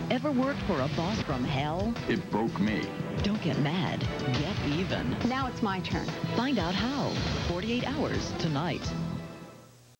Ever worked for a boss from hell? It broke me. Don't get mad. Get even. Now it's my turn. Find out how. 48 Hours tonight.